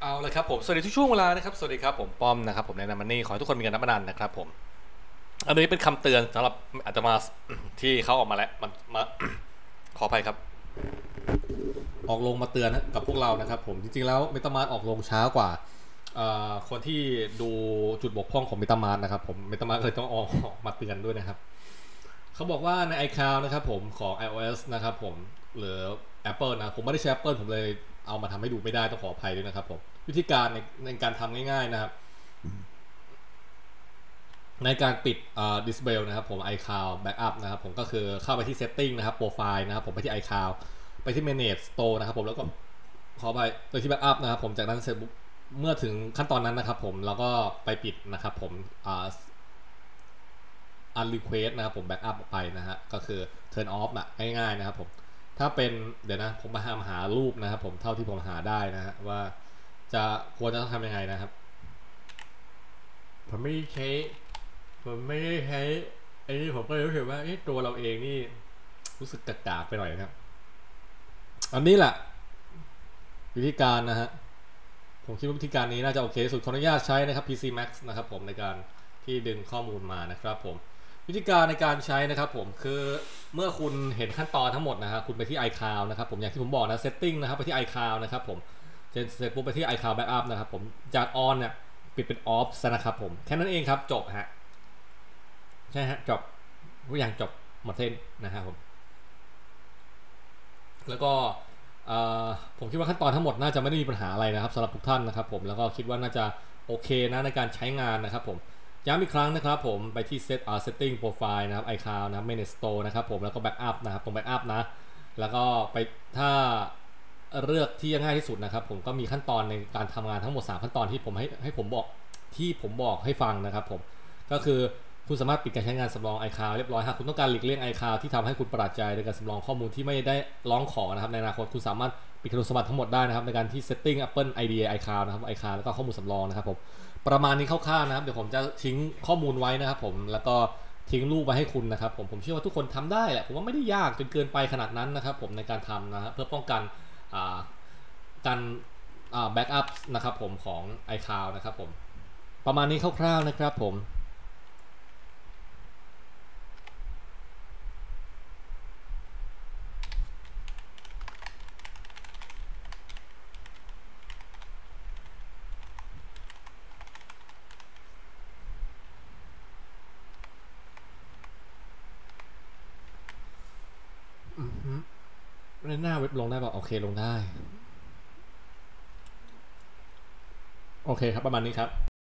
เอาเลยครับผมสวัสดีทุกช่วงเวลานะครับสวัสดีครับผมป้อมนะครับผมในนามันนี่ขอให้ทุกคนมีการนับนันนะครับผมอันนี้เป็นคำเตือนสำหรับอาจจะมาที่เขาออกมาแล้วมันมาขออภัยครับออกลงมาเตือนกับพวกเรานะครับผมจริงๆแล้วเมตามาร์ทออกลงช้ากว่าคนที่ดูจุดบกพร่องของเมตามาร์ทนะครับผมเมตามาร์ทเลยต้องออกมาเตือนด้วยนะครับเขาบอกว่าใน iCloud นะครับผมของ iOS นะครับผมหรือ Apple นะผมไม่ได้ใช้ Apple ผมเลยเอามาทำให้ดูไม่ได้ต้องขออภัยด้วยนะครับผมวิธีการในการทำง่ายๆนะครับในการปิดdisable นะครับผม iCloud backup นะครับผมก็คือเข้าไปที่ setting นะครับ profile นะครับผมไปที่ iCloud ไปที่ manage store นะครับผมแล้วก็ขอไปที่ backup นะครับผมจากนั้นเสร็จเมื่อถึงขั้นตอนนั้นนะครับผมเราก็ไปปิดนะครับผมunrequest นะครับผม backup ออกไปนะฮะก็คือ turn off อะง่ายๆนะครับผมถ้าเป็นเดี๋ยวนะผมมาหารูปนะครับผมเท่าที่ผมหาได้นะฮะว่าจะควรจะต้องทำยังไงนะครับผมไม่ได้ใช้ไอ้นี่ผมก็เลยรู้สึกว่าตัวเราเองนี่รู้สึกกากๆไปหน่อยนะครับอันนี้แหละวิธีการนะฮะผมคิดว่าวิธีการนี้น่าจะโอเคสุดขออนุญาตใช้นะครับ PC Max นะครับผมในการที่ดึงข้อมูลมานะครับผมวิธีการในการใช้นะครับผมคือเมื่อคุณเห็นขั้นตอนทั้งหมดนะฮะคุณไปที่ iCloud นะครับผมอย่างที่ผมบอกนะ setting นะครับไปที่ iCloud นะครับผมเสร็จปุ๊บไปที่ iCloud backup นะครับผมจาก on เนี่ยปิดเป็น off ซะนะครับผมแค่นั้นเองครับจบฮะใช่ฮะจบทุกอย่างจบหมดเส้นนะครับผมแล้วก็ผมคิดว่าขั้นตอนทั้งหมดน่าจะไม่ได้มีปัญหาอะไรนะครับสำหรับทุกท่านนะครับผมแล้วก็คิดว่าน่าจะโอเคนะในการใช้งานนะครับผมย้ำอีกครั้งนะครับผมไปที่setting profile นะครับ iCloud นะครับ manage store นะครับผมแล้วก็ backup นะครับตรง backup นะแล้วก็ไปถ้าเลือกที่ง่ายที่สุดนะครับผมก็มีขั้นตอนในการทำงานทั้งหมด3ขั้นตอนที่ผมให้ผมบอกให้ฟังนะครับผมก็คือคุณสามารถปิดการใช้งานสำรอง iCloud เรียบร้อยหากคุณต้องการหลีกเลี่ยง iCloud ที่ทำให้คุณประหลาดใจในการสำรองข้อมูลที่ไม่ได้ร้องขอนะครับในอนาคตคุณสามารถปิดคุณสมบัติทั้งหมดได้นะครับในการที่ setting Apple ID iCloud นะครับ iCloud แล้วก็ข้อมูลสำรองนะครับผมประมาณนี้คร่าวๆนะครับเดี๋ยวผมจะทิ้งข้อมูลไว้นะครับผมแล้วก็ทิ้งรูปไว้ให้คุณนะครับผมเชื่อว่าทุกคนทำได้แหละผมว่าไม่ได้ยากจนเกินไปขนาดนั้นนะครับผมในการทำนะเพื่อป้องกันการแบ็กอัพนะครับผมของ iCloud นะครับผมประมาณนี้คร่าวๆนะครับผมหน้าเว็บลงได้ป่ะโอเคลงได้โอเคครับประมาณนี้ครับ